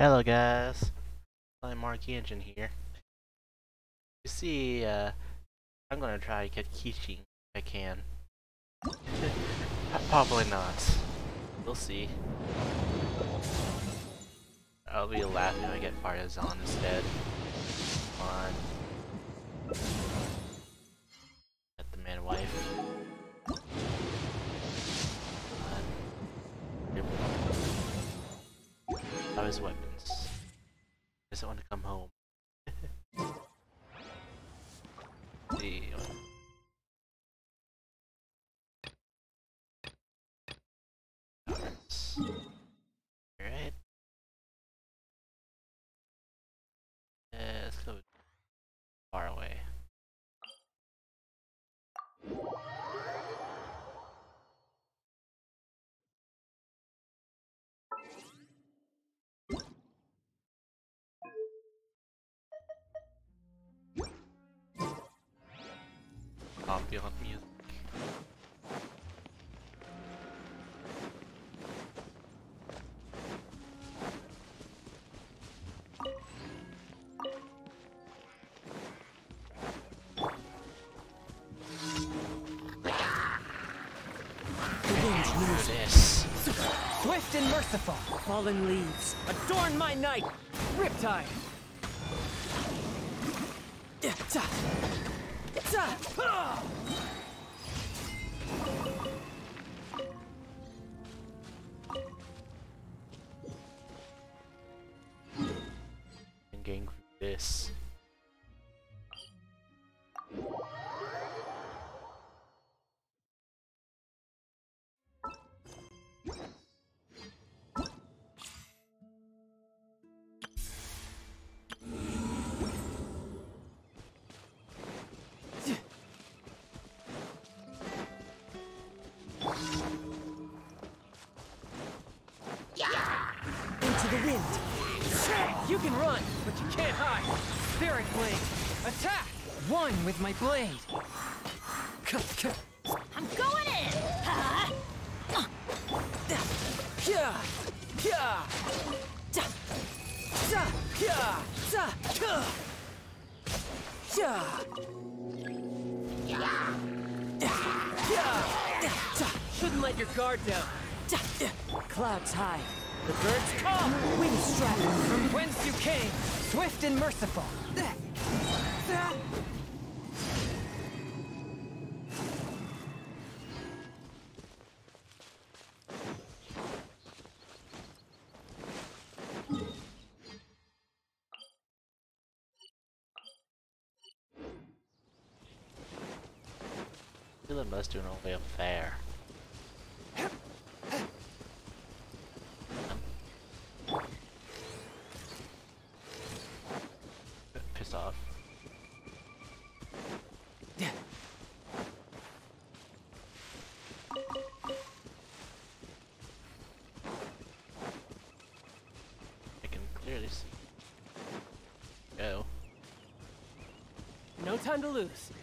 Hello guys, I'm Mark Engine here. You see, I'm gonna try to get Keaching if I can. Probably not. We'll see. I'll be laughing if I get Partisan instead. Come on. Get the man wife. How his weapons. Doesn't want to come home. See. Alright. Let's go far away. Ambient music. This. Swift and merciful, fallen leaves, adorn my night, Riptide. And getting through this. Into the wind. You can run, but you can't hide. Spirit blade, attack. One with my blade. I'm going in! Shouldn't let your guard down. Clouds high. The birds come. Wind strike. From whence you came, swift and merciful. I feel it must do an all the way up there. Pissed off. I can clearly see. Go. No time to lose.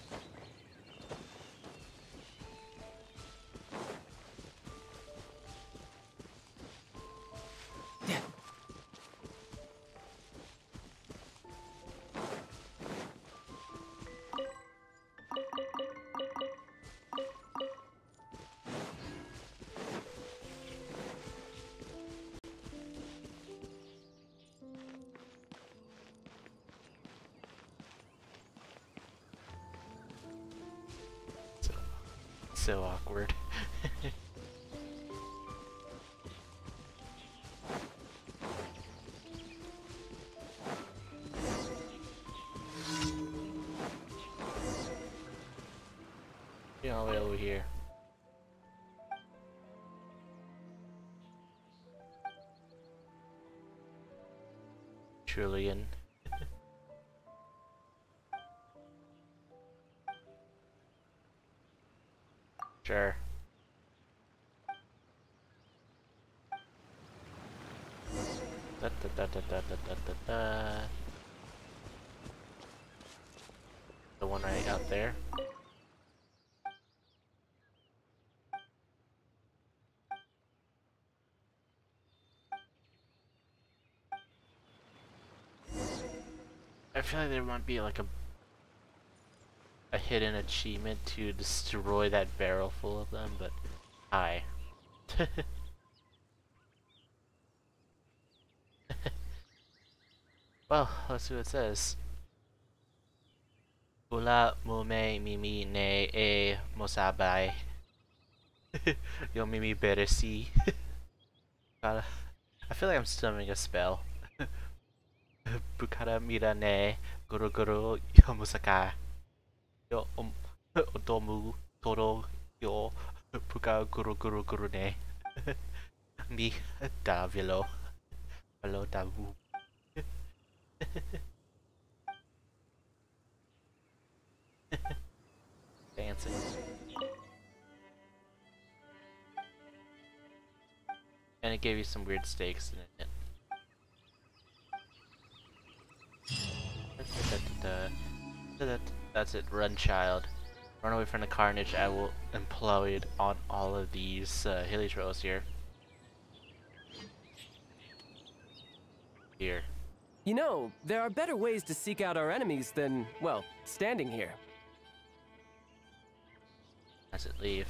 So awkward. Get all the way over here. Trillion. Sure. Da, da, da, da, da, da, da, da. The one right out there. feel like there might be like a hidden achievement to destroy that barrel full of them, but hi. Well, let's see what it says. Ula mume mimi ne e mosabay. Yo mimi beresi. I feel like I'm stumming a spell. Bukara mira ne guru guru yo musaka. Yo otomu toro yo buka guru guru guru ne. Mi da vilo. Hello da wu. Dancing. And it gave you some weird stakes in it. That's it, run child. Run away from the carnage. I will implode on all of these heliotropes here. Here. You know, there are better ways to seek out our enemies than, well, standing here. As it leave.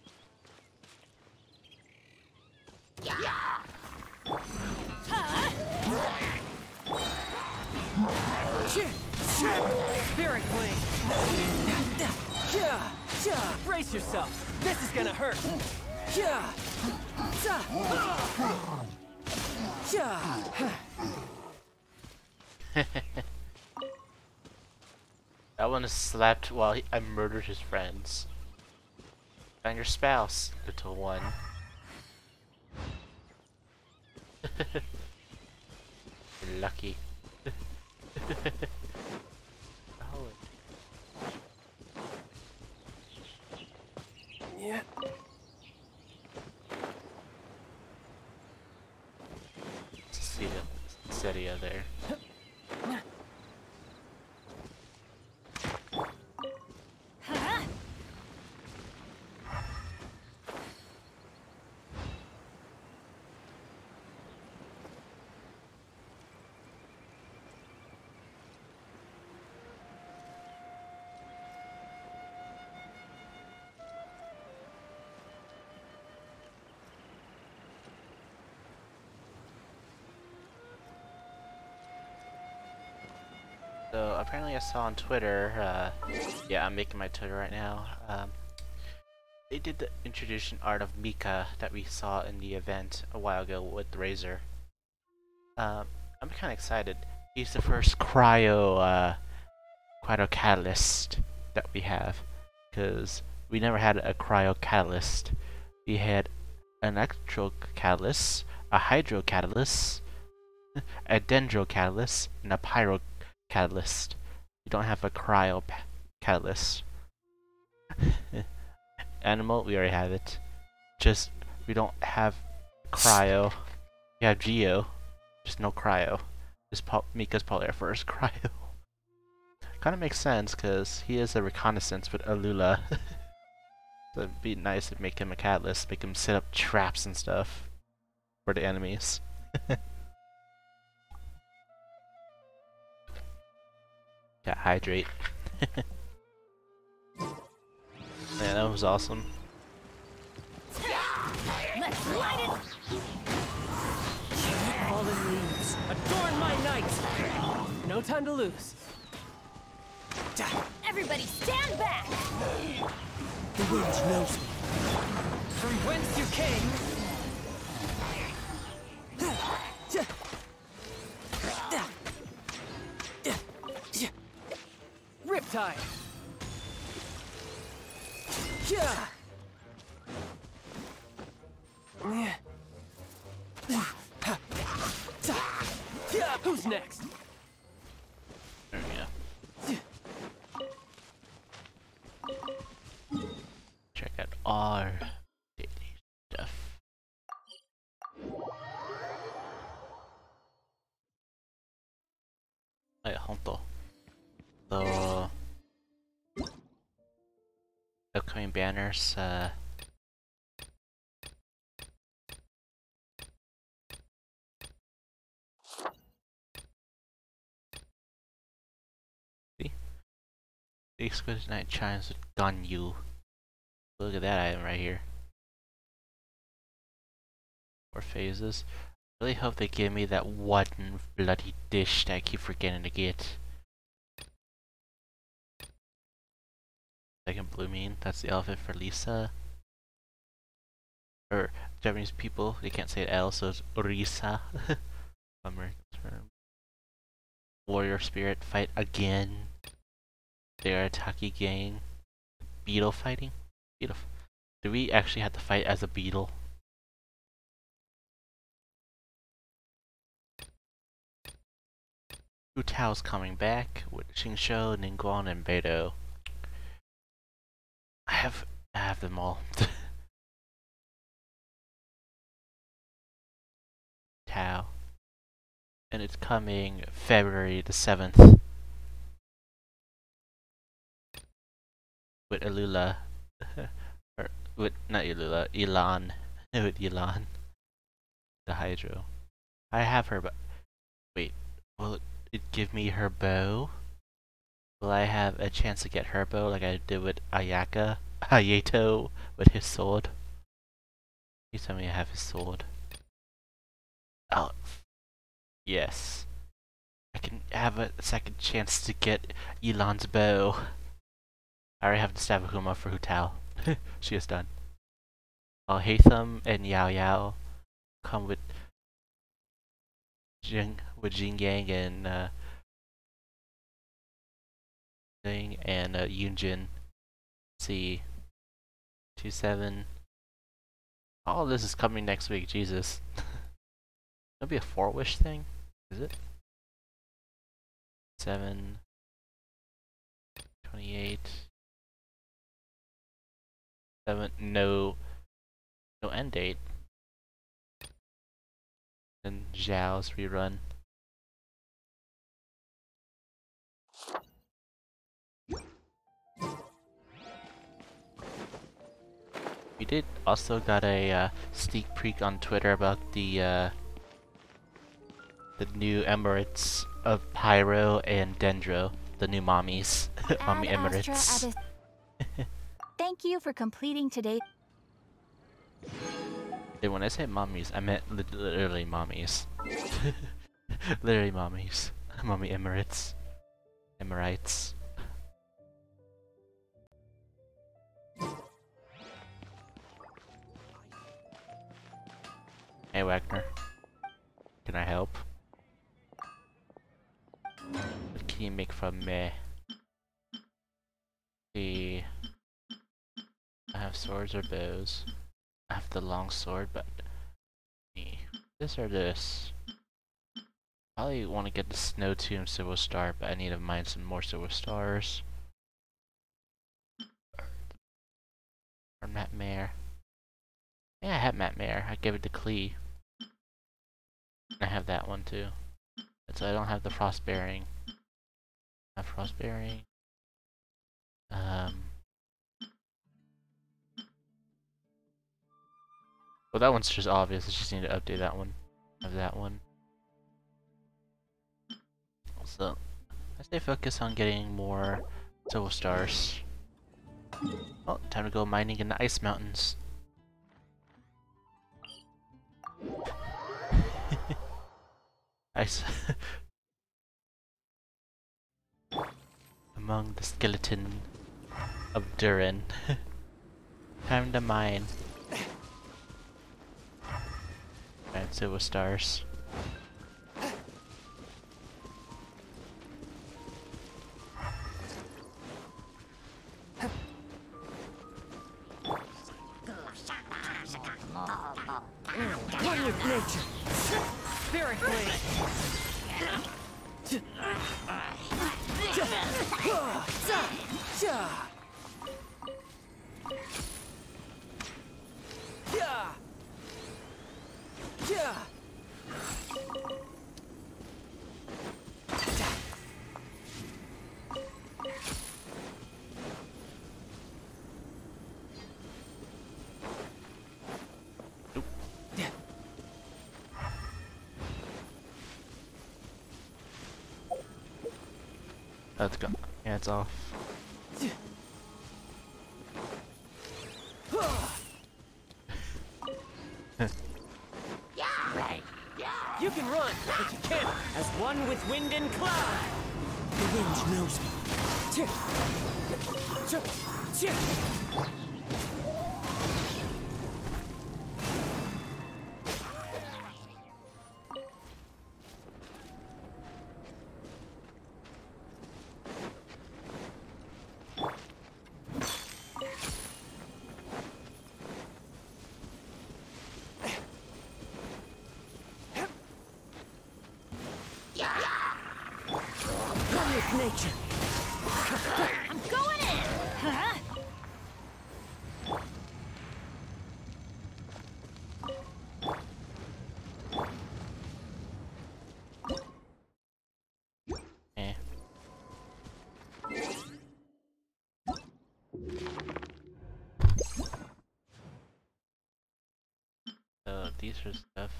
Spirit Wing! Brace yourself! This is gonna hurt! That one is slapped while I murdered his friends. And your spouse, little one. You're lucky. Yeah. See the Seria there. So apparently I saw on Twitter, yeah, I'm making my Twitter right now, they did the introduction art of Mika that we saw in the event a while ago with Razor. I'm kinda excited. He's the first cryo catalyst that we have, because we never had a cryo catalyst. We had an electro catalyst, a hydro catalyst, a dendro catalyst, and a pyro catalyst. We don't have a cryo catalyst. Animal, we already have it. Just, we don't have cryo. We have Geo, just no cryo. Mika's probably our first cryo. Kinda makes sense, because he is a reconnaissance with Alula. So it'd be nice to make him a catalyst, make him set up traps and stuff for the enemies. Yeah, hydrate. Man, that was awesome. Let's light it! Fallen leaves, adorn my night! No time to lose. Everybody stand back! The wind knows me. From whence you came. Riptide. Who's next? There we go. Check out our daily stuff. Hey, Honto. So, upcoming banners, Exquisite Night chimes with Ganyu. Look at that item right here. 4 phases. Really hope they give me that one bloody dish that I keep forgetting to get. Second blue mean, that's the outfit for Lisa. Or Japanese people, they can't say L, so it's Orisa. American term. Warrior spirit fight again. They are a Taki gang. Beetle fighting? Beetle. Do we actually have to fight as a beetle? Hu Tao's coming back with Xingqiu, Ningguang, and Beidou. I have them all. Tao. And it's coming February the 7th. With Alula. Or with not Alula, Elan. With Elan. The Hydro. I have her, but wait, will it give me her bow? Will I have a chance to get her bow like I did with Ayaka? Ayato with his sword? You tell me I have his sword. Oh, yes. I can have a second chance to get Elan's bow. I already have the Staff of Huma for Hu Tao. She is done. Hatham and Yao Yao come with Jing Yang and Jing and Yunjin. See 27. All of this is coming next week. Jesus. That'll be a 4-wish thing, is it? 7, 28, 7. No end date. And Zhao's rerun. We did also got a sneak peek on Twitter about the new Emirates of Pyro and Dendro, the new mommies, mommy Emirates. Thank you for completing today. And when I say mommies, I meant literally mommies. Literally mommies. Mommy Emirates. Emirites. Hey Wagner. Can I help? What can you make from me? See, I have swords or bows. I have the long sword, but this or this. Probably want to get the Snow Tomb Silver Star, but I need to mine some more Silver Stars. Or Matt Mare. Yeah, I have Matt Mare. I gave it to Klee. I have that one too. So I don't have the Frost Bearing. I have Frost Bearing. Well, that one's just obvious. I just need to update that one. I have that one. So, I stay focused on getting more Silver Stars. Oh, time to go mining in the Ice Mountains. Ice. Among the skeleton of Durin. Time to mine. And Silver Stars. One with nature. Spirit blade. Let's go. Yeah, it's off. You can run, but you can't as one with wind and cloud. The wind knows me. Run with nature. I'm going in! Huh? Eh. So these are stuff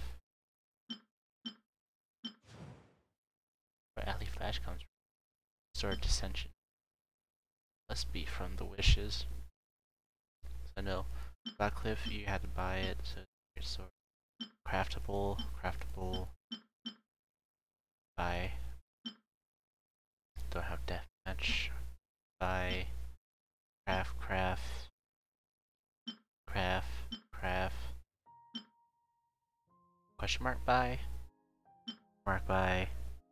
where Alley Flash comes from. Sword Dissension. Must be from the wishes. So no, Blackcliff, you had to buy it, so your sword. Craftable, buy. Don't have deathmatch. Buy. Craft. Question mark buy. Mark buy.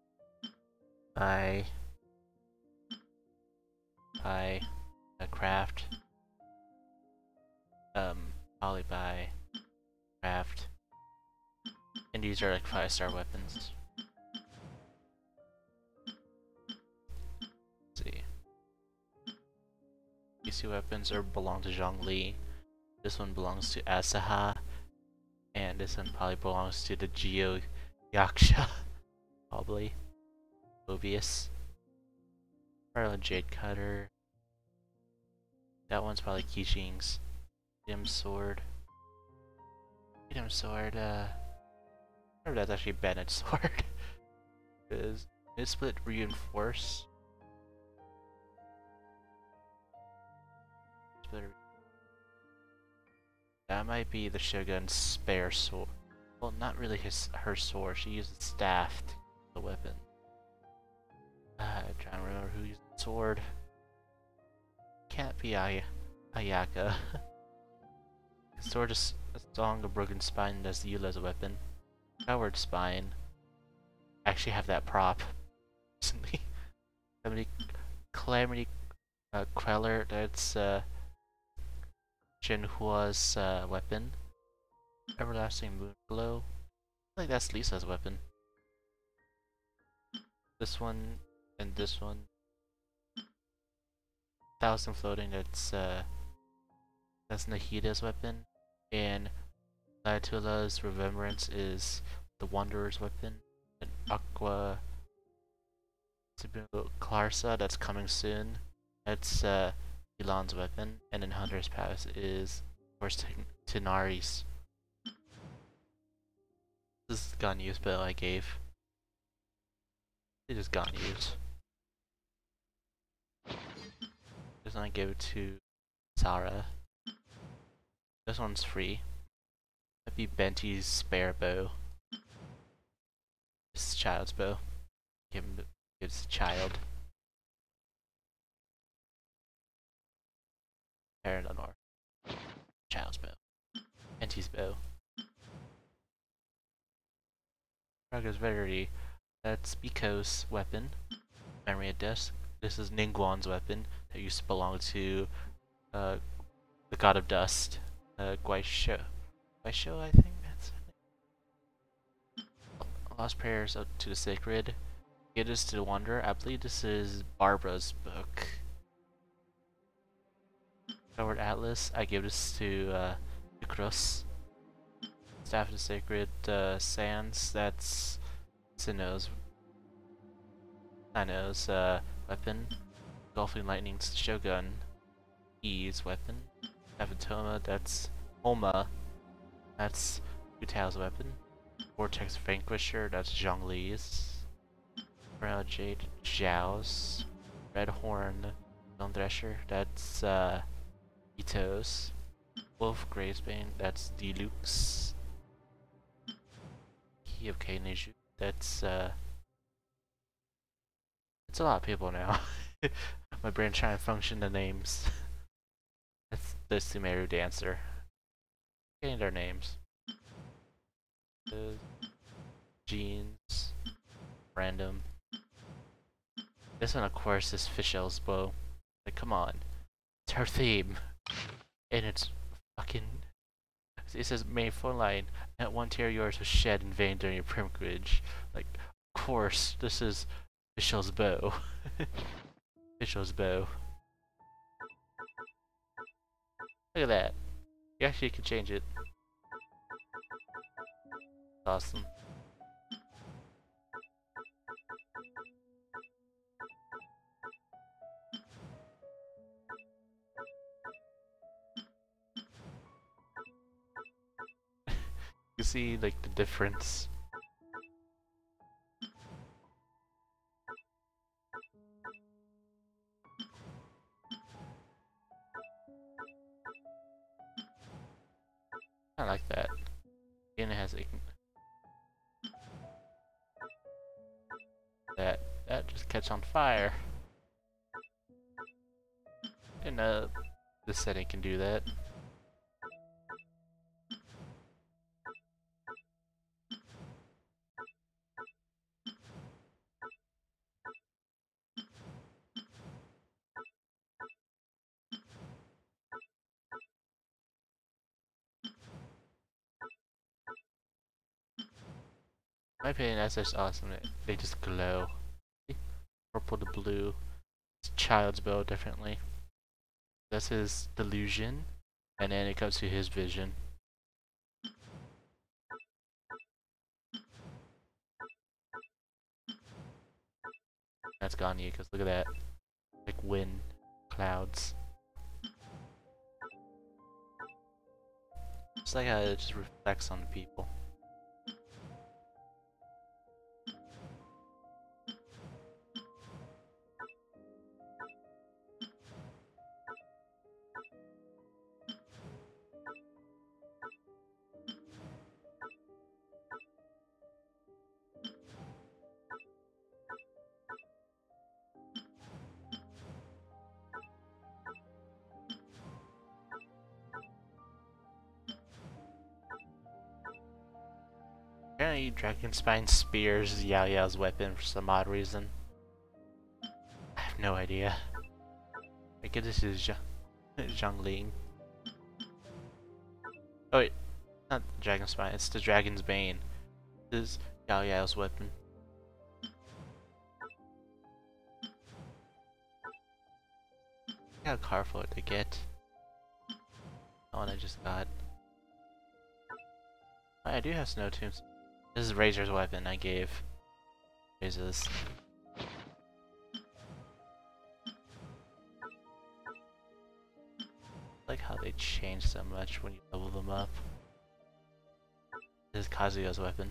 Craft. Probably buy. Craft. And these are like 5-star weapons. Let's see. These two weapons belong to Zhongli. This one belongs to Asaha. And this one probably belongs to the Geo Yaksha. Probably. Obvious. Probably Jade Cutter. That one's probably Keeching's. Freedom Sword. Or that's actually Bennett's sword. Is Mid-Split Reinforce? That might be the Shogun's spare sword. Well, not really her sword. She uses staff to use the weapon. I'm trying to remember who used the sword. Can't be Ayaka. The sword is a song of broken spine as Eula's weapon. Coward spine. Actually have that prop recently. Calamity Queller, that's Jinhua's weapon. Everlasting Moonglow. I think that's Lisa's weapon. This one and this one. Thousand Floating, that's Nahida's weapon. And Ayatollah's Remembrance is the Wanderer's weapon. And Aqua Clarsa, that's coming soon. That's Elon's weapon. And then Hunter's Pass is, of course, Tinari's. This is Ganyu's bill I gave. It is Ganyu's. This one I gave it to Sarah. This one's free. That'd be Benty's spare bow. This is Child's bow. Gives Child. Paranor. Child's bow. Benty's bow. Raga's Verity. That's Biko's weapon. Memory of Death. This is Ningguang's weapon that used to belong to the God of Dust. Guaisho. Guaisho, I think that's it. Lost Prayers to the Sacred. Give this to the Wanderer. I believe this is Barbara's book. Coward Atlas. I give this to Ukros. Staff of the Sacred Sands. That's Sinnoh's weapon. Golfing Lightning's Shogun. E's weapon. Avatoma, that's Homa. That's Utao's weapon. Vortex Vanquisher, that's Zhongli's. Brown Jade, Zhao's. Red Horn, Stone Thresher, that's Ito's. Wolf Gravesbane, that's Diluc's. Key of Kaneju. That's it's a lot of people now. My brain trying to function the names. That's the Sumeru dancer. Getting their names. Jeans. Random. This one, of course, is Fichelle's bow. Like, come on. It's her theme. And it's fucking... It says, main phone line. At one tear yours was shed in vain during your pilgrimage. Like, of course, this is Fichelle's bow. Fichelle's bow. Look at that. You actually can change it. Awesome. You see, like, the difference. I like that. And it has a... That just catch on fire. And this setting can do that. In my opinion, that's just awesome. They just glow. Purple to blue. It's Child's bow differently. That's his delusion, and then it comes to his vision. That's Gagne, because look at that. Like wind, clouds. It's like how it just reflects on the people. Apparently Dragonspine spears Yao Yao's weapon for some odd reason. I have no idea. I guess this is Zhongling. Oh wait, not Dragonspine, it's the Dragon's Bane. This is Yao Yao's weapon. Look how colorful they get. The one I just got. Oh, I do have Snow Tombs. This is Razor's weapon I gave. Jesus. I like how they change so much when you level them up. This is Kazuya's weapon.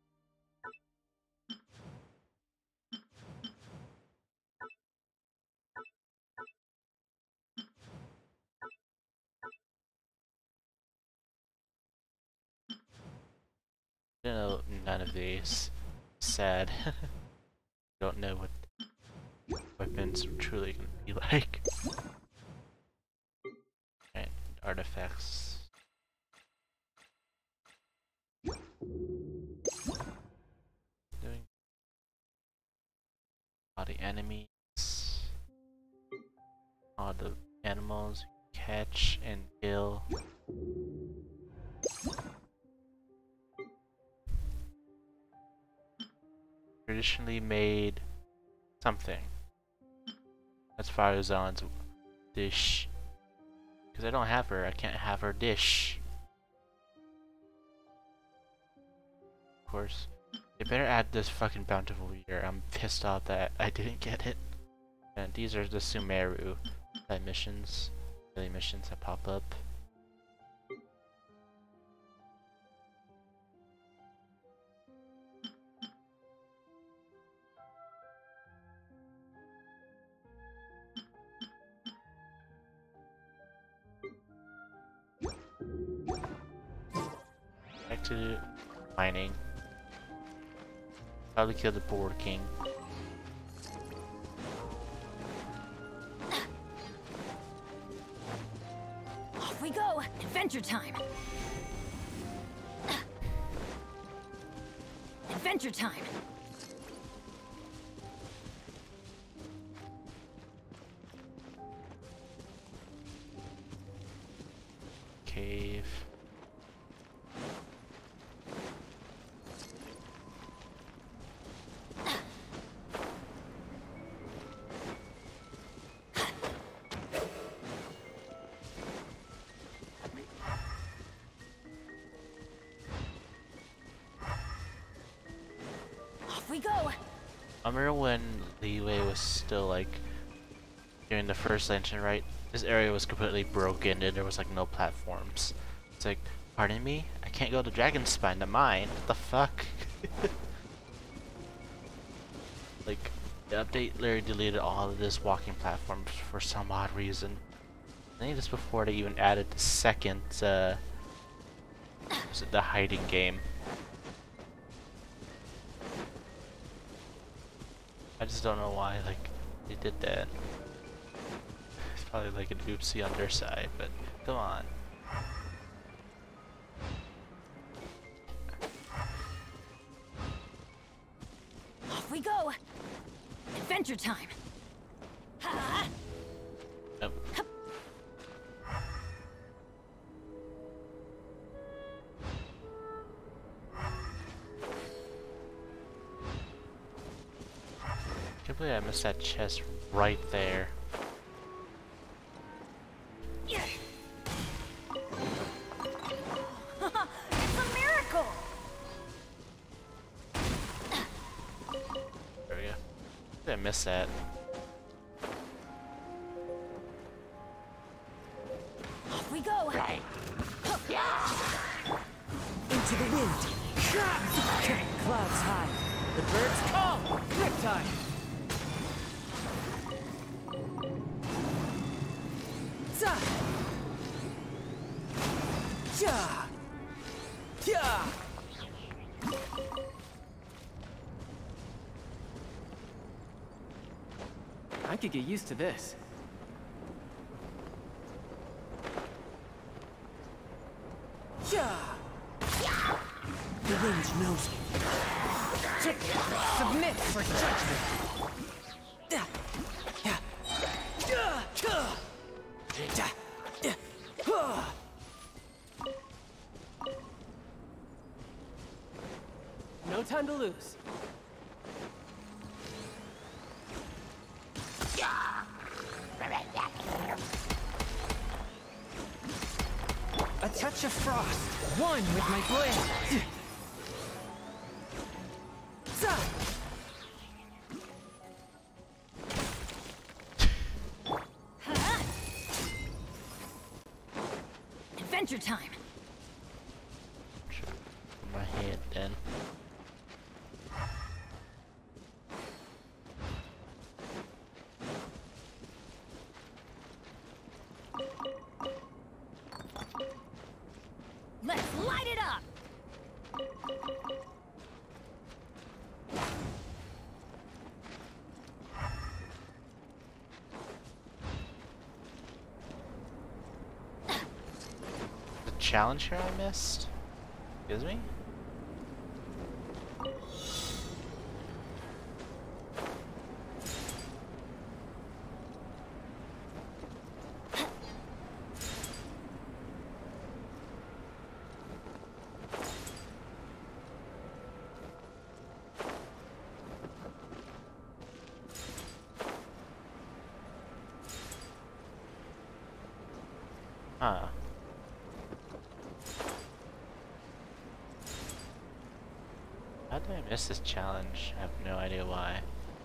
I don't know none of these. Sad. Don't know what weapons are truly gonna be like. Alright, artifacts. Doing all the enemies, all the animals you catch and kill. Traditionally made something. That's Faruzan's dish. Because I don't have her, I can't have her dish. Of course. They better add this fucking bountiful year. I'm pissed off that I didn't get it. And these are the Sumeru missions. Daily missions that pop up. Back to mining. Probably kill the Board King. Off we go! Adventure time! Adventure time! Cave. Off we go! I remember when Leeway was still like during the first engine, right? This area was completely broken and there was like no platforms. It's like, pardon me? I can't go to Dragon Spine to mine. What the fuck? Like, the update literally deleted all of this walking platforms for some odd reason. I think this before they even added the second, was it the hiding game? I just don't know why, like, they did that. It's probably like an oopsie on their side, but come on. Off we go! Adventure time! Ha! Nope. Can't believe I missed that chest right there. It's a miracle! There we go. I missed that. Off we go! Into the wind. Clouds high. The birds call. Riptide. Za. Ja. Ja. I could get used to this. Ja. The wind knows me. Submit for judgment. No time to lose. A touch of frost, one with my blade. Za! Ha! Adventure time! Sure. Put my hand in. Let's light it up! The challenge here I missed? Excuse me? Huh. How did I miss this challenge? I have no idea why.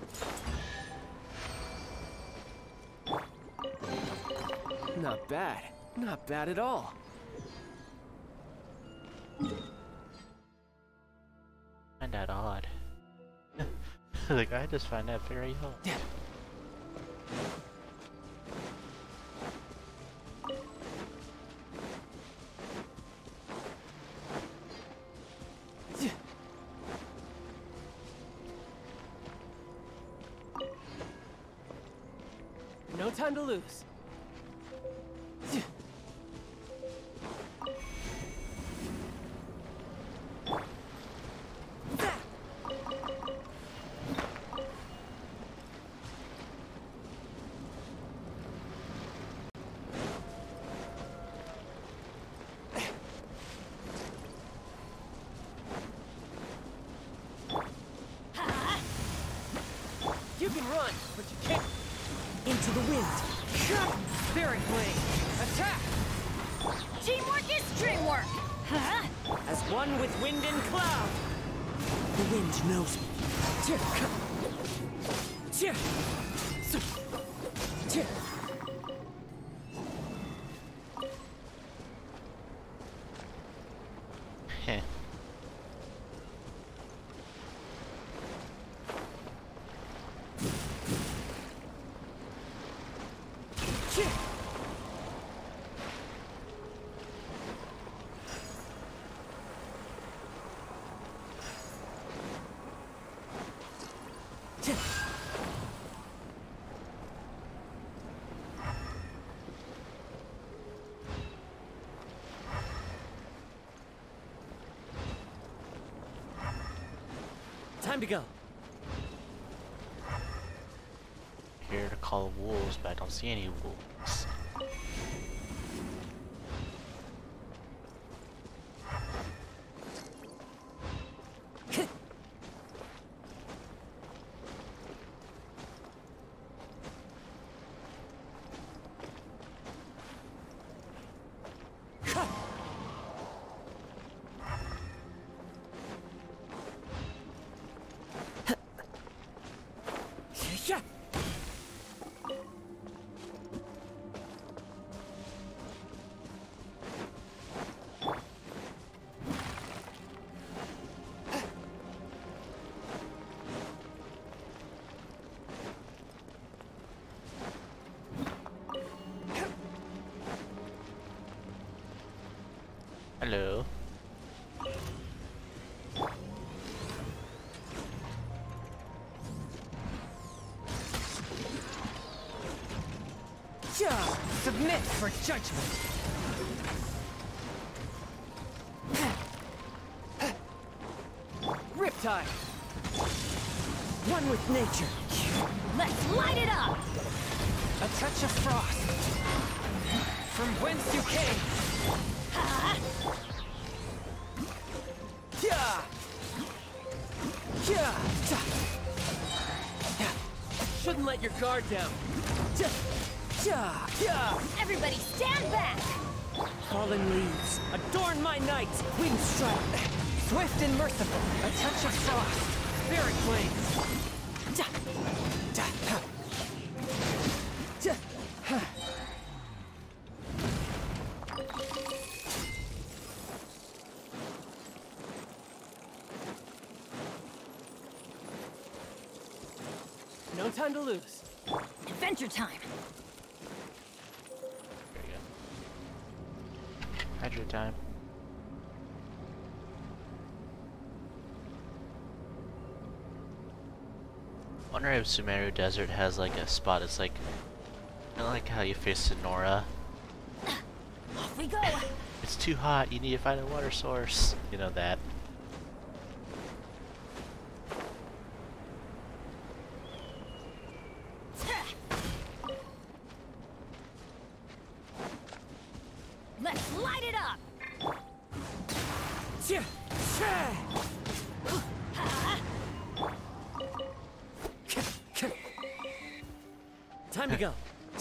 Not bad. Not bad at all. Find that odd. Like, I just find that very odd. Yeah. No time to lose. You can run, but you can't. Into the wind. Spirit Blade. Attack! Teamwork is dreamwork! Huh? As one with wind and cloud. The wind knows me. Heh. Time to go. Here to call wolves, but I don't see any wolves. Hello. Submit for judgment. Riptide. One with nature. Let's light it up! A touch of frost. From whence you came. Yeah. Yeah. Shouldn't let your guard down. Everybody stand back! Fallen leaves, adorn my night. Wind strike, swift and merciful. A touch of frost, spirit flame. No time to lose. Adventure time! There you go. Hydro time. Wonder if Sumeru Desert has like a spot. It's like, kind of like how you face Sonora. Off we go! It's too hot. You need to find a water source. You know that. Let's light it up! Time to go.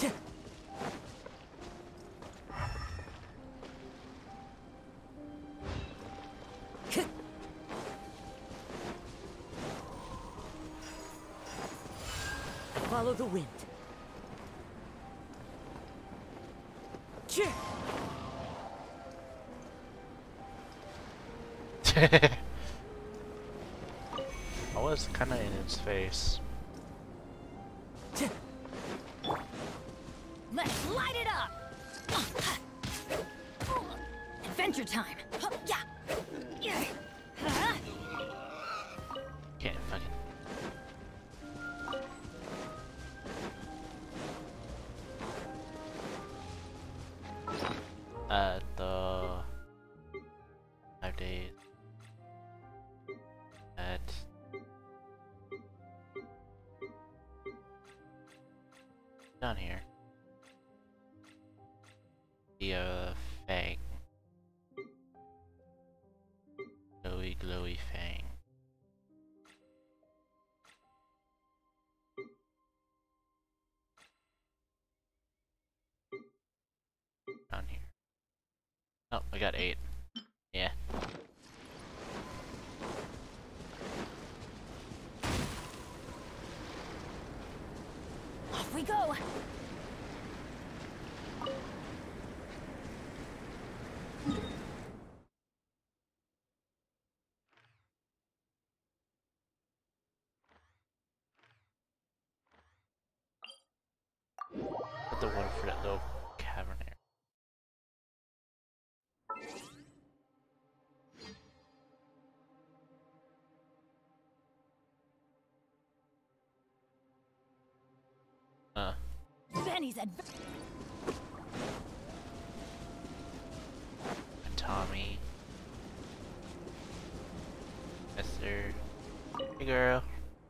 Follow the wind. I was kind of in its face. Let's light it up! Adventure time! Yeah! Can't fucking. days. That. Down here. The Fang. Glowy Fang. Down here. Oh, I got 8. Yeah. Off we go. Put the one for that little cavern there. Benny's And Tommy. Yes, sir. Hey, girl.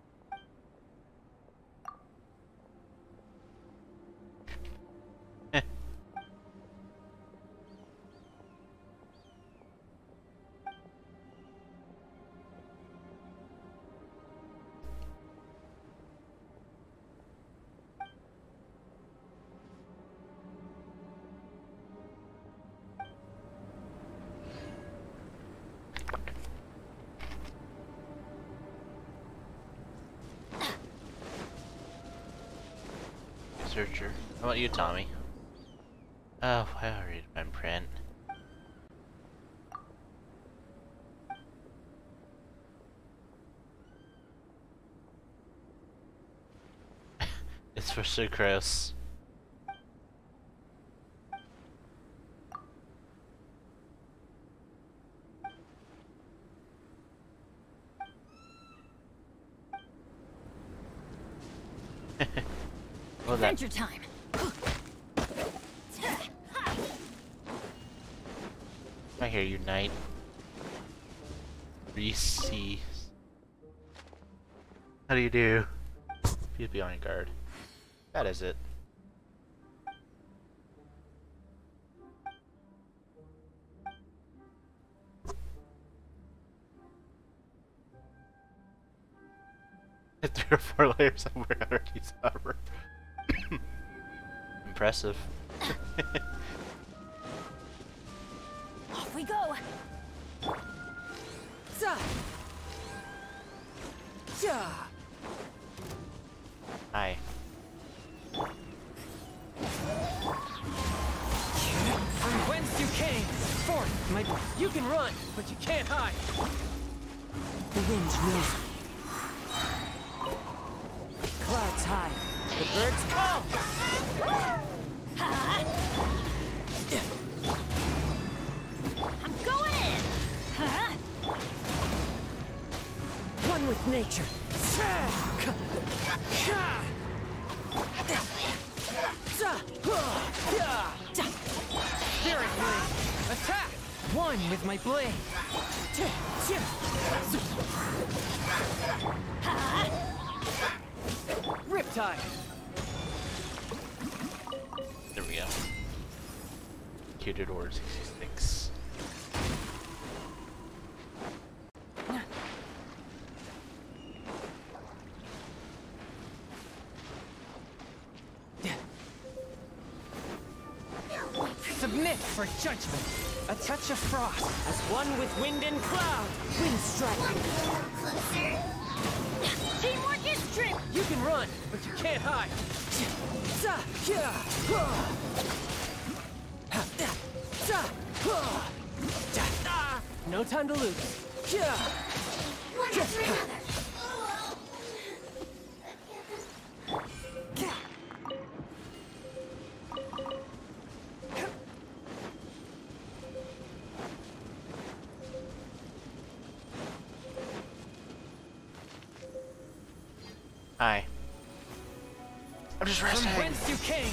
Searcher. How about you, Tommy? Oh, I already been print. It's for Sucrose. Well, adventure time. I hear you, Knight. Reese. How do you do? Please be on your guard. That is it. Hit 3 or 4 layers of rarities armor. Impressive. Off we go. Hi. From whence you came, forth, you can run, but you can't hide. The wind knows. Clouds high, the birds call. I'm going in. One with nature. Spirit blade, attack! One with my blade. Riptide. There we go. Executed Order 66. Submit for judgment. A touch of frost, as one with wind and cloud. Wind strike. Teamwork is strength. You can run, but you can't hide. No time to lose. Hi. I'm just From resting. whence you came,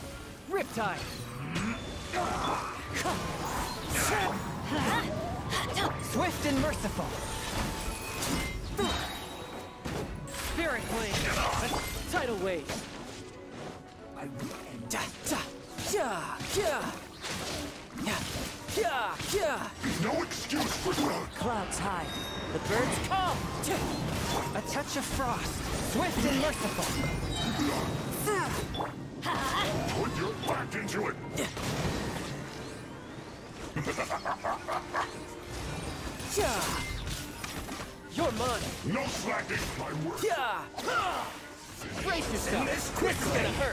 Riptide. Swift and merciful. Spirit Blade. A tidal wave. I will end. Da, da, yeah, yeah. Yeah, yeah, yeah. No excuse for drug. Clouds high. The birds come. A touch of frost. Swift and merciful. Put your back into it. Yeah. You're mine. No slacking. My work. Yeah. Brace yourself. This is gonna hurt.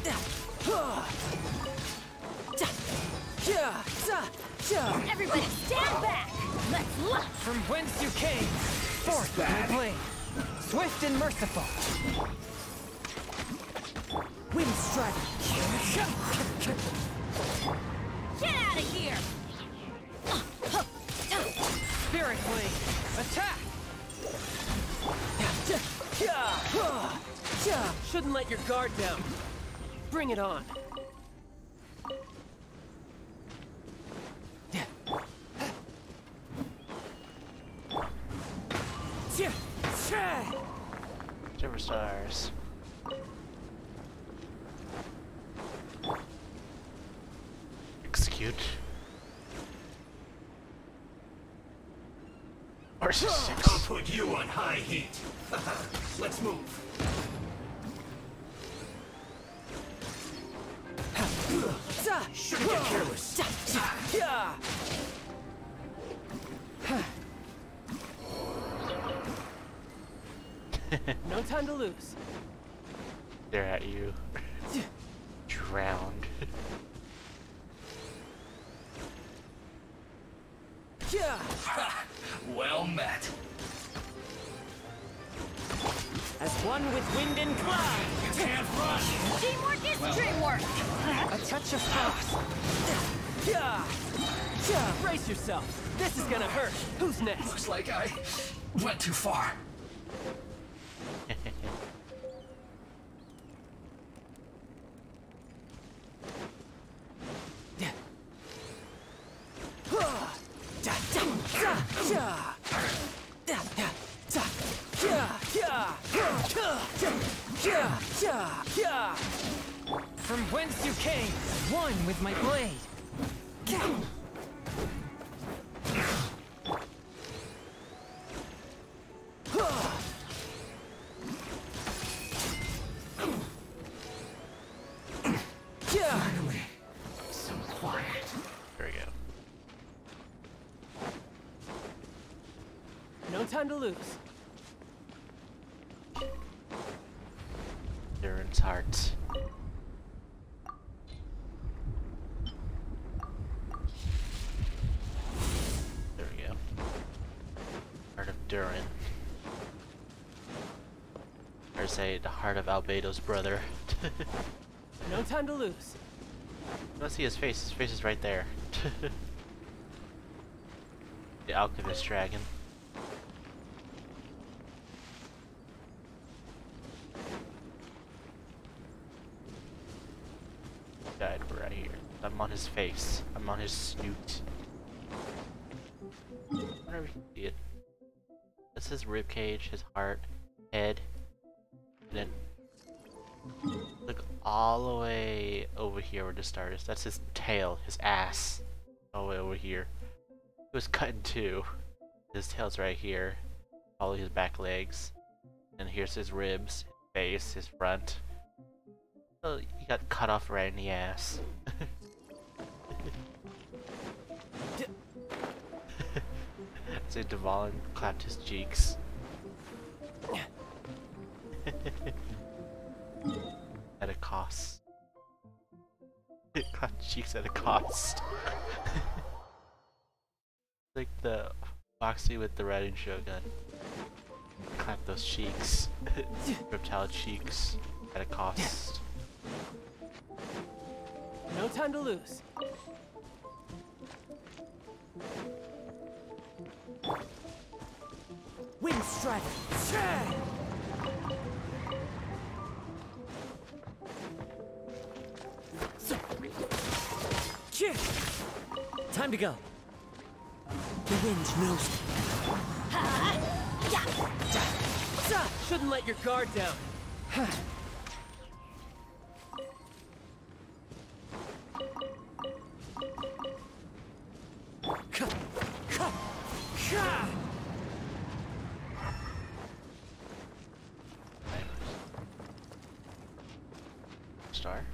Yeah. Yeah. Everybody stand back. Let's look. From whence you came, forth with my blade. Swift and merciful. Wind strider. Get out of here. Spirit blade. Attack. Shouldn't let your guard down. Bring it on. Silver stars. Execute. Or 6. I'll put you on high heat. Let's move. Shouldn't get careless. No time to lose. They're at you. Drowned. Well met. As one with wind and cloud. You can't run. Teamwork is dreamwork. A touch of frost. Brace yourself. This is gonna hurt. Who's next? Looks like I went too far. From whence you came, one with my blade. Finally, some quiet. There we go. No time to lose. Durin's heart. There we go. Heart of Durin. Or say the heart of Albedo's brother. No time to lose. Let's see his face. His face is right there. The Alchemist Dragon. Died right here. I'm on his face. I'm on his snoot. I wonder if you can see it. That's his rib cage, his heart, head. And then look all the way over here where the star is. That's his tail, his ass. All the way over here. It was cut in two. His tail's right here. All his back legs. And here's his ribs, his face, his front. Oh, he got cut off right in the ass. So Dvalin clapped his cheeks. At a cost. It clapped cheeks at a cost. Like the Foxy with the riding shotgun. Clap those cheeks. Reptile cheeks at a cost. No time to lose. Wind strider. Time to go. The wind knows me. Shouldn't let your guard down. Star.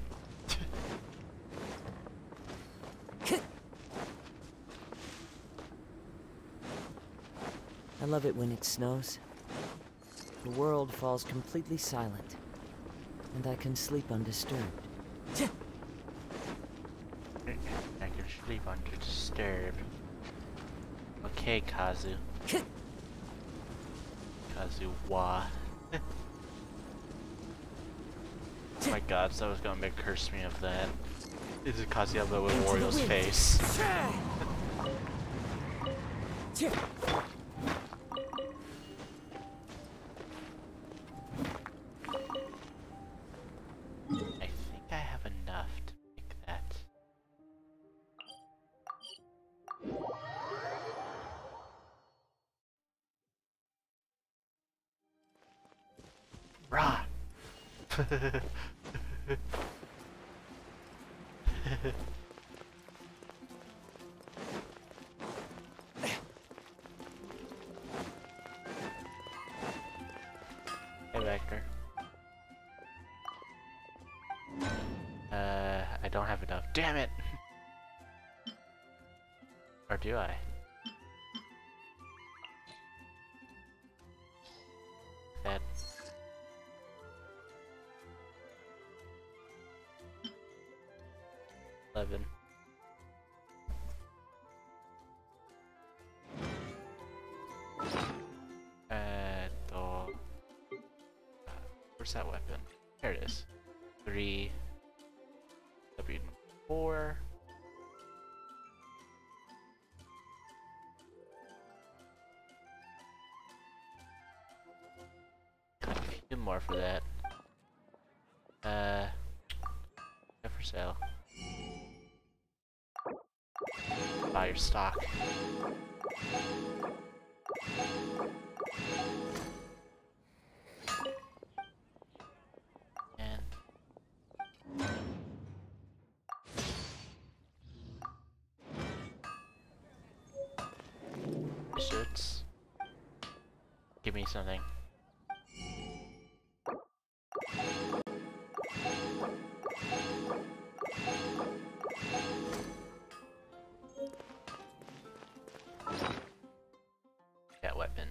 I love it when it snows. The world falls completely silent, and I can sleep undisturbed. I can sleep undisturbed. Okay, Kazu. Kazuwa. Oh my god, so I was gonna make curse me of that. This is Kazuya with Wario's face. I think I have enough to make that. Rah! Hey, Vector. I don't have enough. Damn it! Or do I? That. $11. Where's that weapon? There it is. 3. W4. A few more for that. For sale. Buy your stock. And shirts. Give me something. That weapon.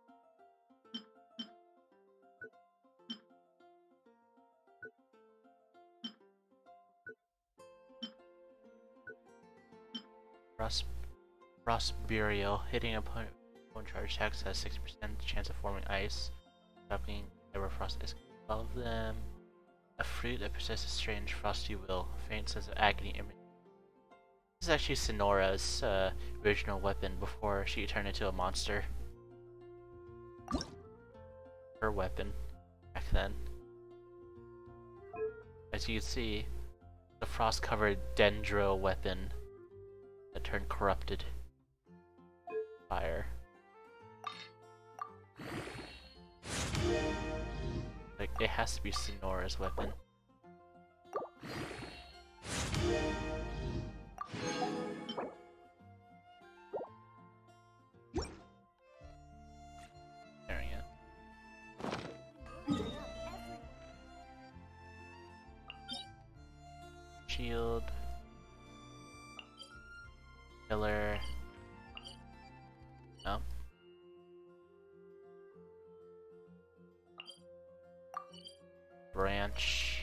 Frost Burial. Hitting a opponent with charge attacks has 6% chance of forming ice. Stopping Everfrost is above them. A fruit that possesses strange frosty will. Faint sense of agony image. This is actually Sonora's original weapon before she turned into a monster. Her weapon back then. As you can see, the frost-covered Dendro weapon that turned corrupted. Fire. Like, it has to be Sonora's weapon. There we go. Shield. Pillar. No. Branch.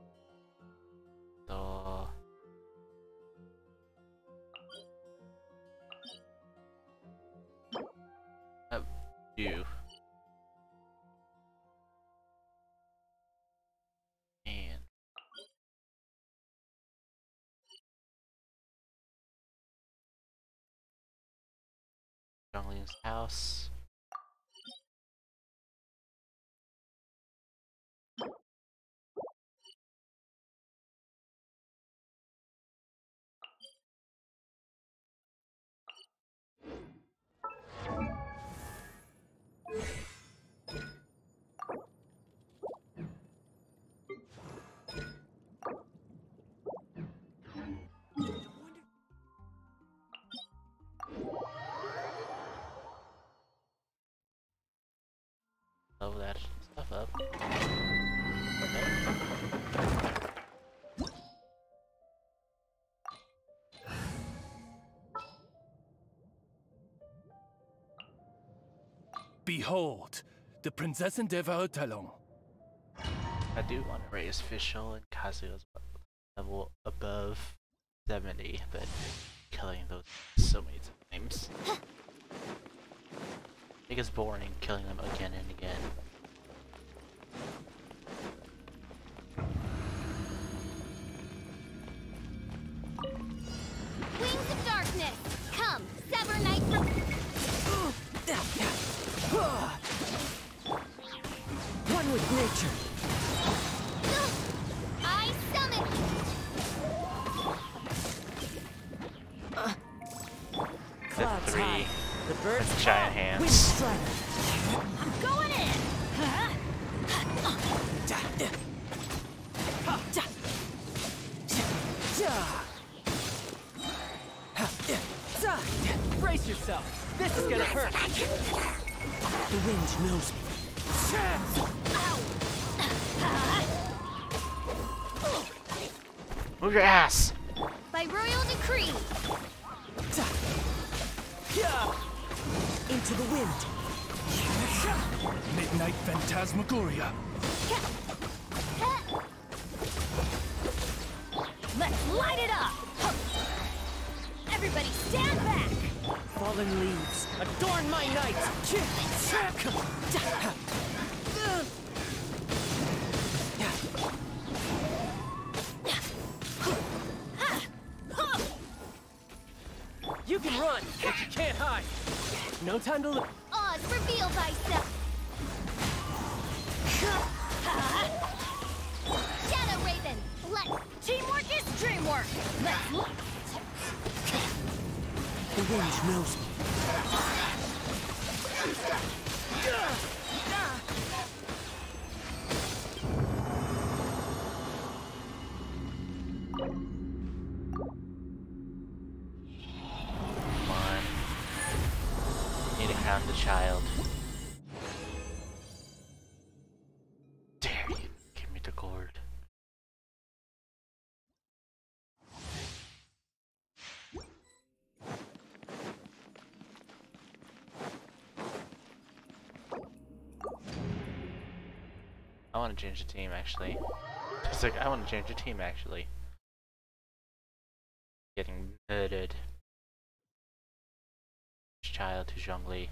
So do. And Jongline's house. blow that stuff up. Behold, the Prinzessin der Verurteilung. I do want to raise Fischl and Kazuo's level above 70, but killing those so many times. It gets boring killing them again and again. Wings of darkness, come, sever night from... One with nature. I summon... Clouds three. high. The birds That's giant hands. Wind strike. I'm going in! Brace yourself. This is gonna hurt. The wind knows me. Move your ass! By royal decree, Into the wind. Midnight Phantasmagoria. let's light it up! Everybody stand back! Fallen leaves. Adorn my night. You can run, but you can't hide. No time to look. Oz, reveal thyself! Shadow Raven, teamwork is dreamwork! Let's... The wind knows me. Come on. Need to crown the child. Dare you give me the gourd. I want to change the team actually. It's like I want to change the team actually. Getting murdered. Child to Zhongli.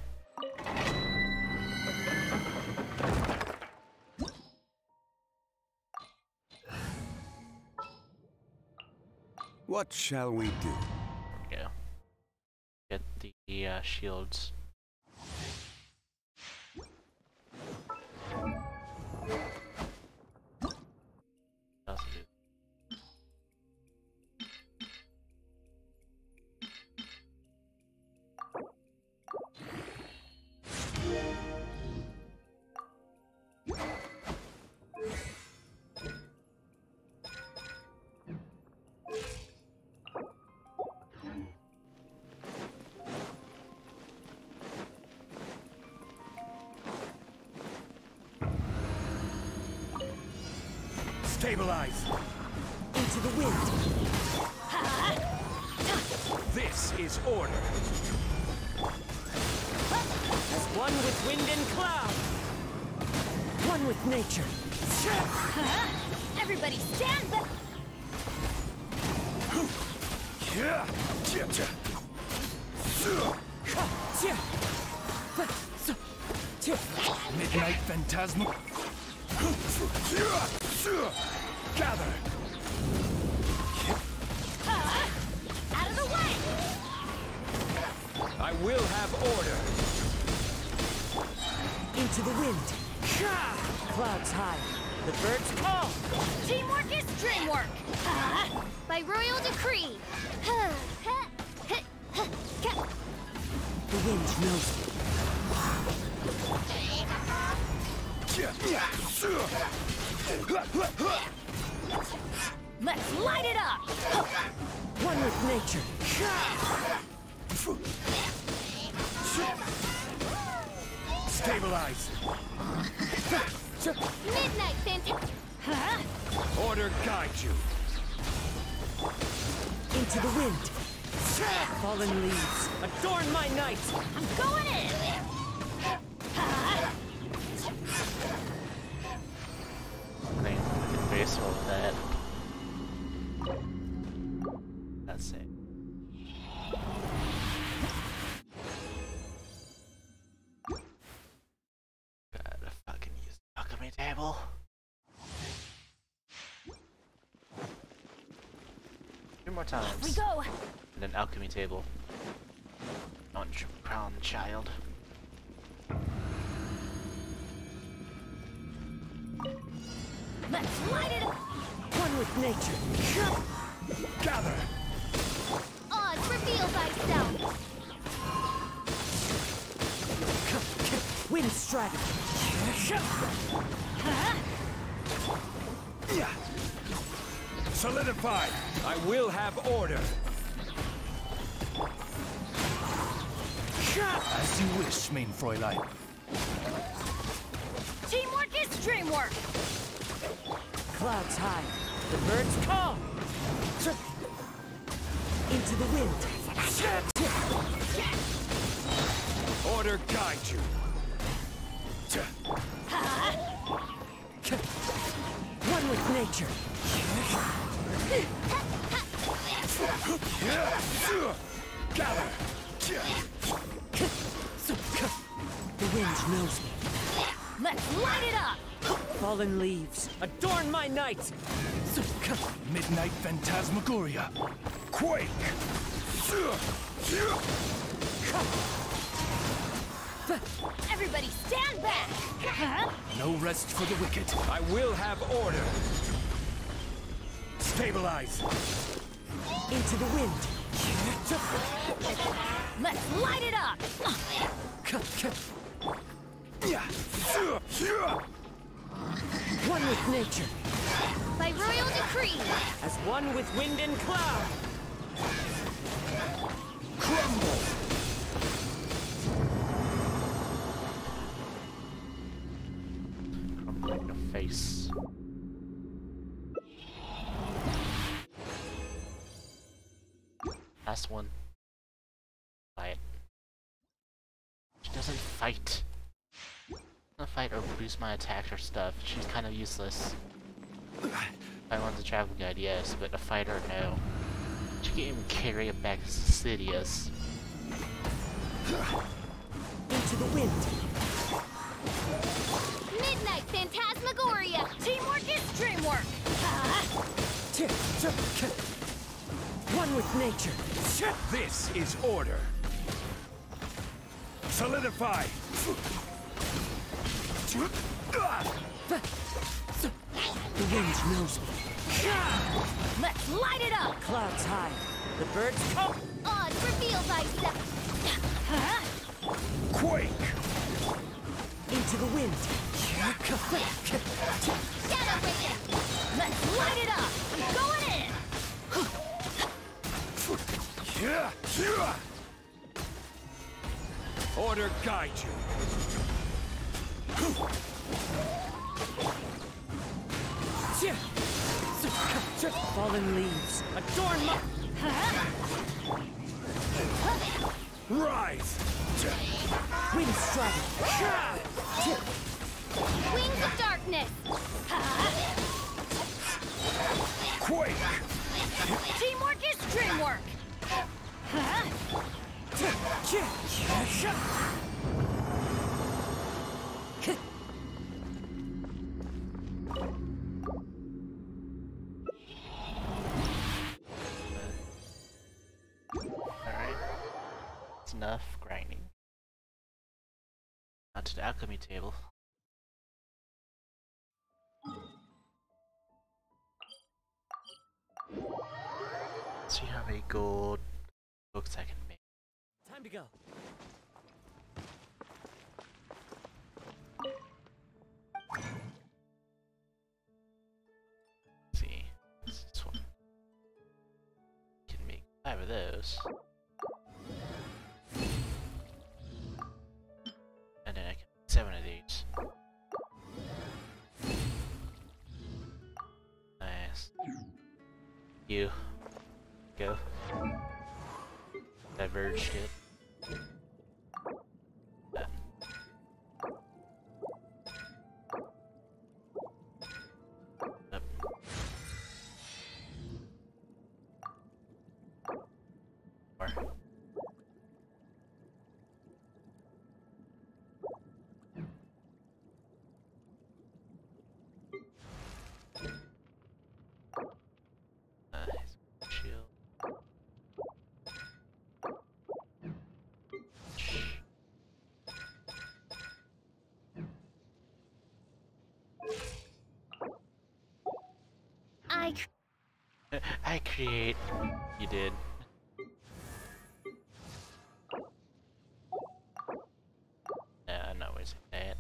What shall we do? There we go. Get the shields. What else to do? Stabilize. Into the wind. This is order. As one with wind and cloud. One with nature. Everybody stand back! Midnight Phantasma. Gather. Out of the way! I will have order. Into the wind. Clouds high. The birds call. Teamwork is dreamwork! By royal decree! The wind knows me. Let's light it up! One with nature. Stabilize. Midnight Fantasmagoria. Order guide you. Into the wind. Fallen leaves, adorn my night. I'm going in. I can base roll with that. That's it. Gotta fucking use the alchemy table. Two more times. We go. And an alchemy table. On crown child. Let's light it up. One with nature. Gather. Oz, reveal thyself. Wind strike. Solidify. I will have order. As you wish, mein Fräulein. Teamwork is dreamwork. Clouds high. The birds call. Into the wind. Order guide you. One with nature. Gather. The wind knows me. Let's light it up. Fallen leaves, adorn my night. Midnight Phantasmagoria. Quake. Everybody stand back. No rest for the wicked. I will have order. Stabilize. Into the wind. Let's light it up. One with nature. By royal decree. As one with wind and cloud. Crumble. Crumbling your face. Last one. Fight. She doesn't fight. Doesn't fight or boost my attacks or stuff. She's kind of useless. If I want the travel guide, yes, but a fighter, no. She can't even carry it back to Sidious. Into the wind. Midnight Phantasmagoria. Teamwork is dreamwork. One with nature. This is order. Solidify. The wind knows me. Let's light it up. Clouds high. The birds come. Oz, reveal thyself. Quake. Into the wind. Shadow Raven. Let's light it up. I'm going in. Order guide you. Fallen leaves, adorn my... Rise. Wind strike. Wings of darkness. Quake. Teamwork is dreamwork. Alright. That's enough grinding. Now to the alchemy table. See how many gold books I can make. Time to go. Let's see. This one. Can make 5 of those. And then I can You go. Diverged it. That. Yep. More. Shield. I create. You did. Yeah, I'm not wasting that.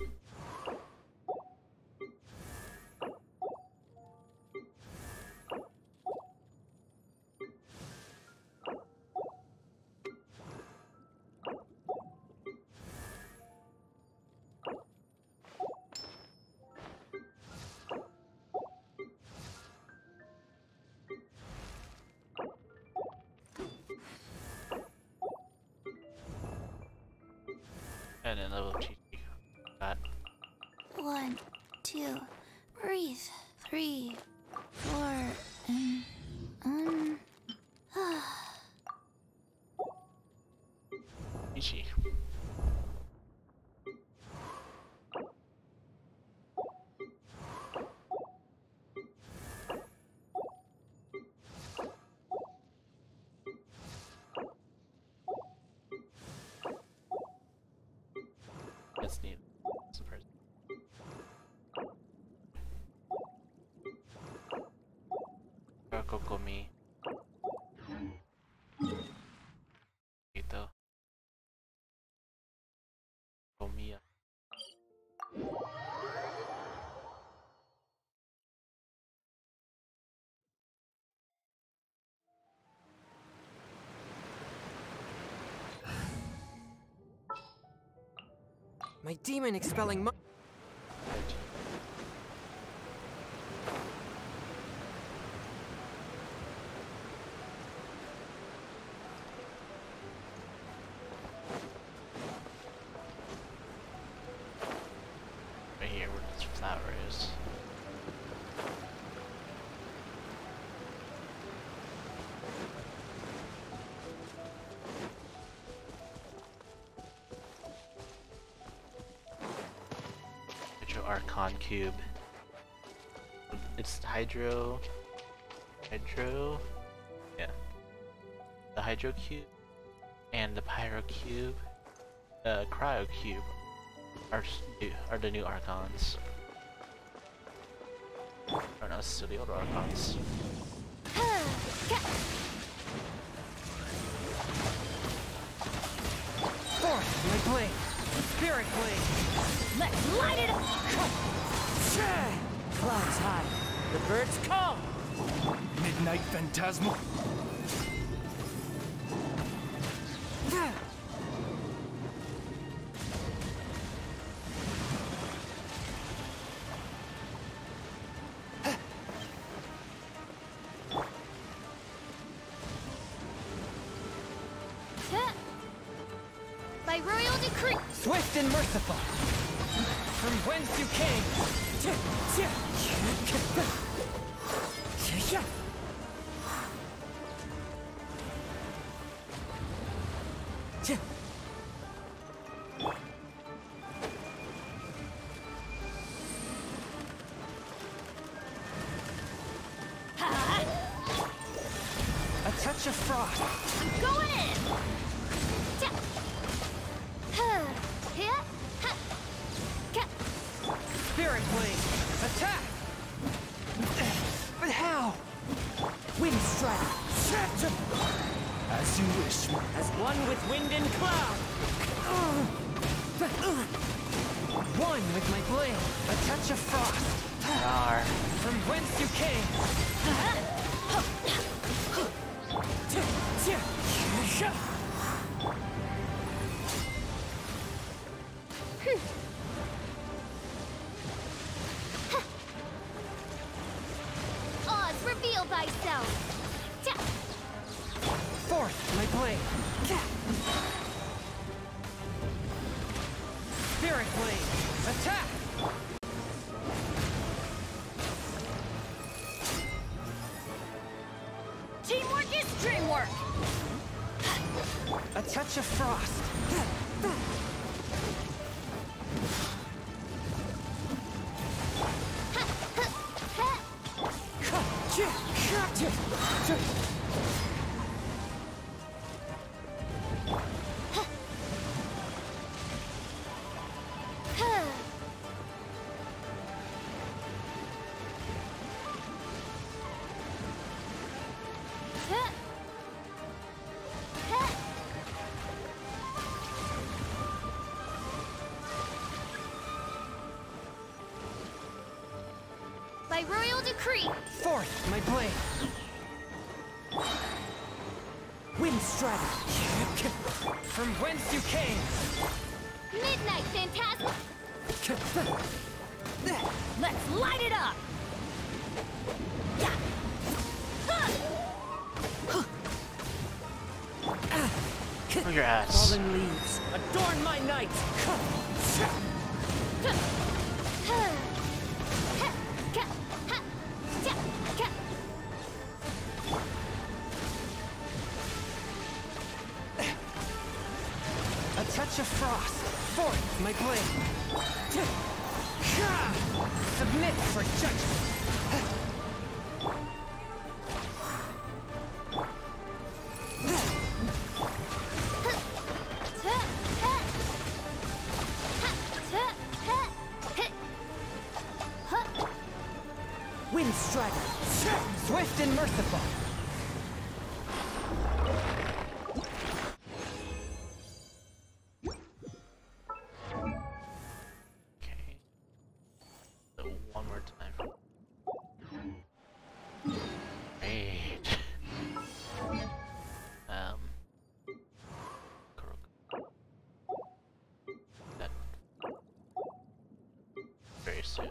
And then level GG. Got 1, 2, breathe. 3, 4, and GG. That's neat. Surprise. Kokomi. Ito. Komiya. My demon expelling mo- Right here where this flower is. Hydro Archon Cube. It's Hydro. Yeah. The Hydro Cube and the Pyro Cube, Cryo Cube are the new Archons. Or no, still the old Archons. Force my blade! Spirit blade! let's light it up! Clouds high. The birds call! Midnight Phantasmal. By royal decree! Swift and merciful! From whence you came! A touch of frost! I'm going in! Spirit blade! Attack! But how? Wind strike! As you wish. As one with wind and cloud! One with my blade! A touch of frost! Nar. From whence you came! Oz, reveal thyself! Spirit Blade! Attack! Teamwork is dreamwork! A touch of frost! By royal decree! Forth, my blade! Wind Strider! From whence you came! Midnight Phantasm! Let's light it up! Oh, your ass. Fallen leaves, adorn my night! A touch of frost! Forth, my blade! Submit for judgment! Wind Strider! Swift and merciful! Okay. So one more time. Great. That very soon.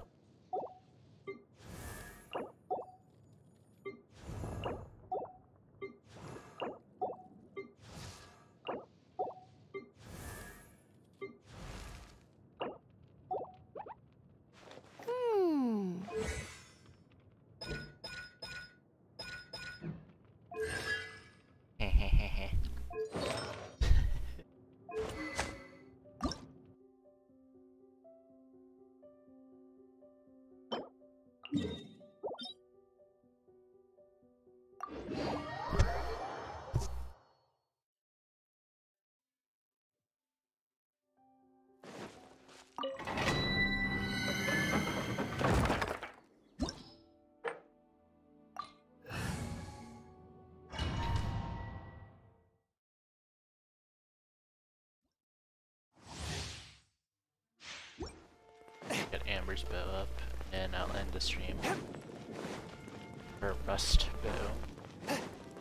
Get Amber's bow up, and I'll end the stream. Her rust bow.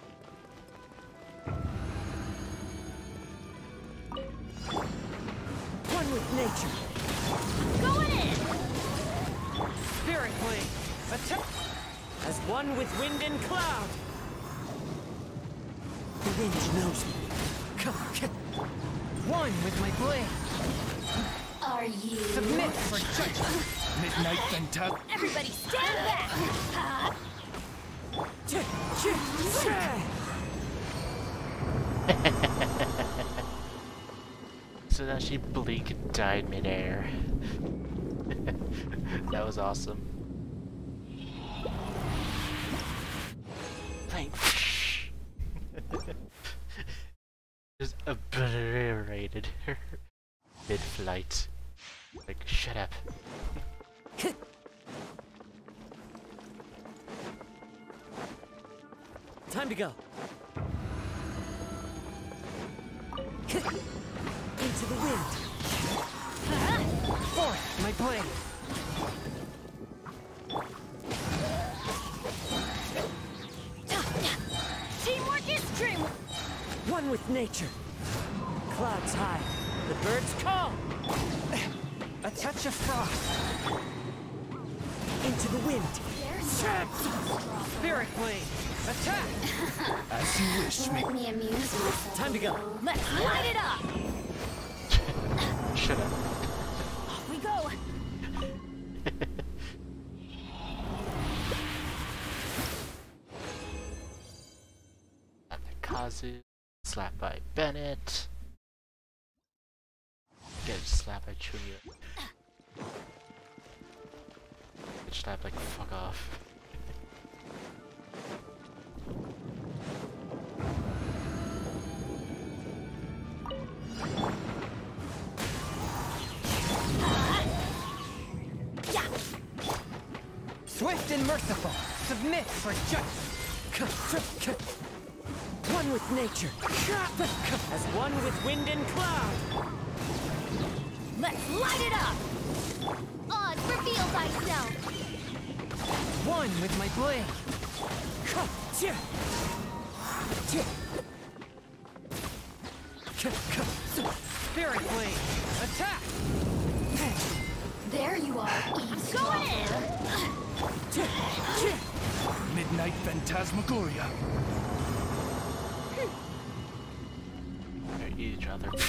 One with nature! Going in! Spirit Blade! Attack! As one with wind and cloud! The wind knows me. One with my blade! Are you? Submit for judgment! Midnight Phantasm. Everybody stand back! So that she Bleak died midair. That was awesome. Thanks. Just obliterated her mid-flight. Like, shut up. Time to go. Into the wind. Forth, my blade. Teamwork is dreamwork! One with nature. Clouds high. The birds call. A touch of frost. Into the wind. Spirit Blade. Attack! As you wish, Let me amuse myself. Time to go. Let's light it up! Shut up. slapped by Bennett. Get slapped by Chunya. Get slapped like fuck off. Swift and merciful, submit for justice. One with nature, as one with wind and cloud. Let's light it up! Oz, reveal thyself! One with my blade. Spirit blade, attack! There you are, Eve. Going in! Midnight Phantasmagoria. They eat each other.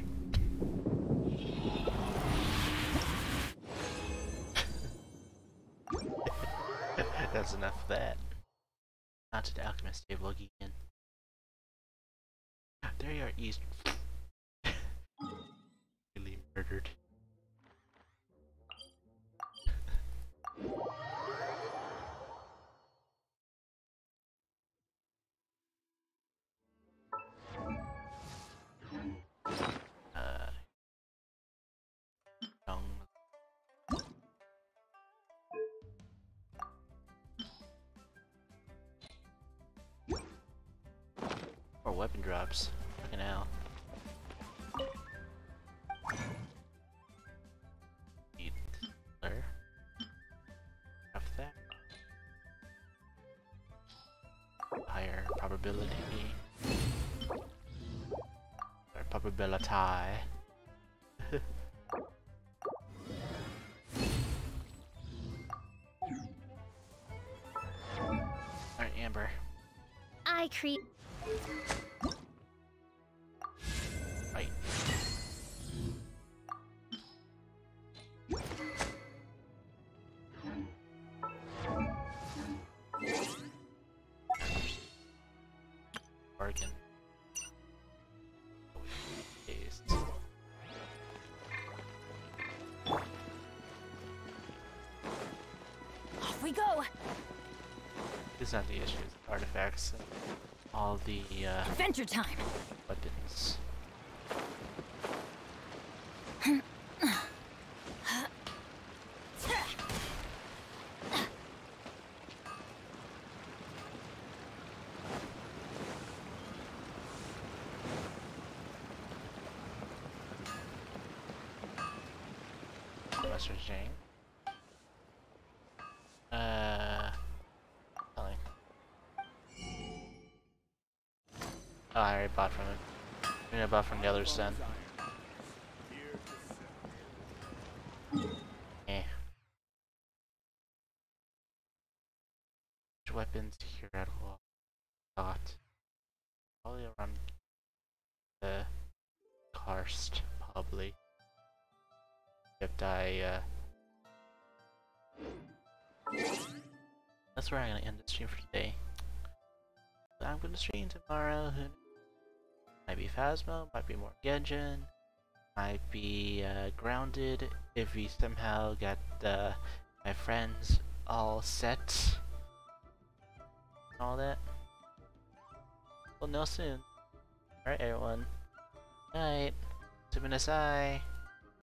That's enough of that. On to the alchemist table again. There you are, East. Really murdered. Young. Or weapon drops. Fucking hell. Need there. Have that. Higher probability. Or probability. Alright, Amber. I create. Right. Bargain. Paste. Off we go! This is not the issue, it's artifacts and all the Adventure time! weapons. Master Jane. Selling. Oh, I already bought from him. I'm gonna buy from the other son. Eh. Which weapons here at all? Got. Probably around the karst, probably. Except that's where I'm gonna end the stream for today. So I'm gonna stream tomorrow. Who knows? Might be Phasmo, might be more Genjin, might be Grounded if we somehow get my friends all set. All that. We'll know soon. Alright, everyone. Good night. Suminasai.